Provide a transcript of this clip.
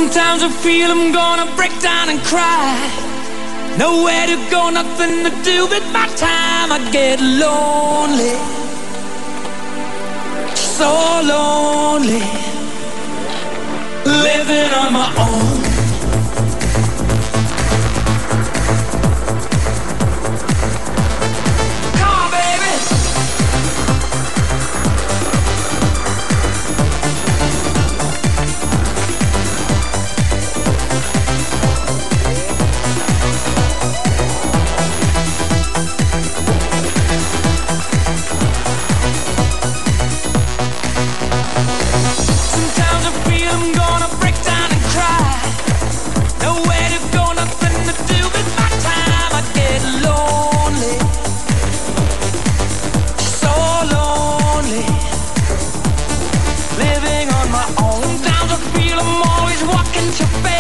Sometimes I feel I'm gonna break down and cry. Nowhere to go, nothing to do with my time. I get lonely, so lonely, living on my own. Your face.